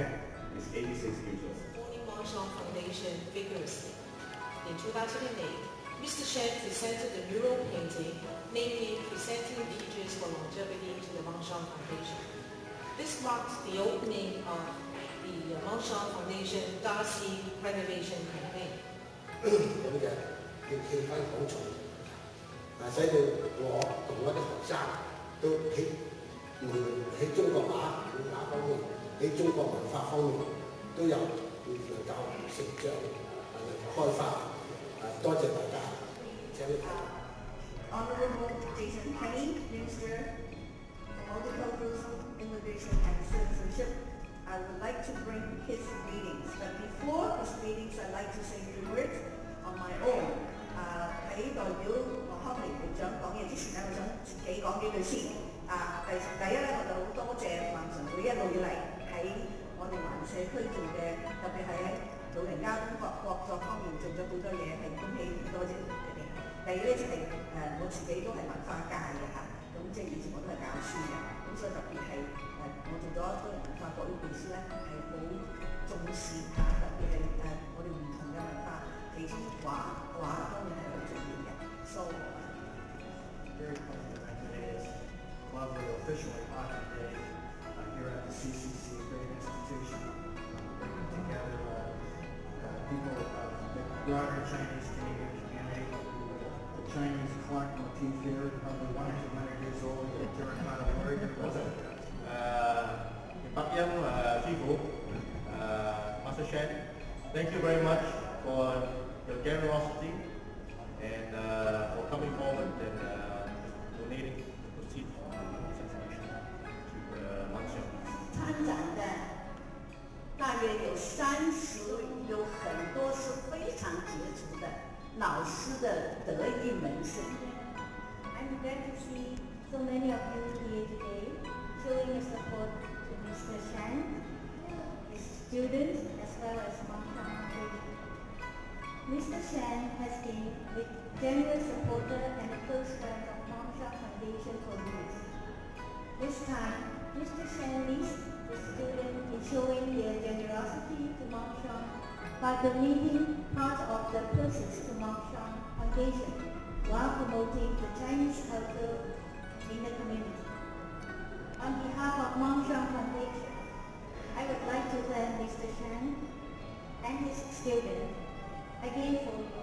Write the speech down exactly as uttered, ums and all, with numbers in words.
Shan is eighty-six years old. Supporting Shan Foundation vigorously. In two thousand eight, Mister Shan presented a mural painting, namely presenting teachers for longevity to the Shan Foundation. This marks the opening of the Shan Foundation Darcy Renovation Campaign. 咁嘅嘅氣氛好重，啊，使到我同我啲學生都喺無論喺中國畫繪畫方面，喺中國文化方面都有能夠成長，啊，能夠開花，啊，多謝大家，請你睇。 Honorable Jason Kenny, Minister for Multicultural Immigration and Citizenship, I would like to bring his readings. But before his readings, I'd like to say a few words on my own. 啊，喺代表黃克明局長講嘢之前咧，我想自己講幾句先。啊，第第一咧，我就好多謝萬神會一路以嚟喺我哋環社區做嘅，特別係喺老人家工作工作方面做咗好多嘢，係恭喜多謝佢哋。第二咧就係、是、誒、呃、我自己都係文化界嘅嚇，咁即係以前我都係教書嘅，咁所以特別係誒、呃、我做咗多元文化國語背書咧，係好重視嚇，特別係誒、呃、我哋唔同嘅文化，其中畫畫當然係好重要嘅。So very pleased that today is lovely officially Hockey Day uh, here at the C C C, a great institution, uh, bringing together uh, uh, people of the broader Chinese Canadian community. The Chinese clock motif here, probably one or two hundred years old, the terracotta warrior, wasn't it? Uh, Pak Yang, uh, Shifu, uh, Master Shan, thank you very much for your generosity and uh, for coming forward and uh, donating the proceeds from the assassination to uh, Manshan. 参展的大约有三十位，有很多是非常杰出的老师的得意门生。 I'm glad to see so many of you here today showing your support to Mister Shan, his students, as well as Manshan Foundation. Mister Shan has been a generous supporter and a close friend of Manshan Foundation for years. This time, Mister Shan leads the students in showing their generosity to Manshan by donating part of the proceeds to Manshan Foundation while promoting the Chinese culture in the community. On behalf of Manshan Foundation, I would like to thank Mister Shan and his students again for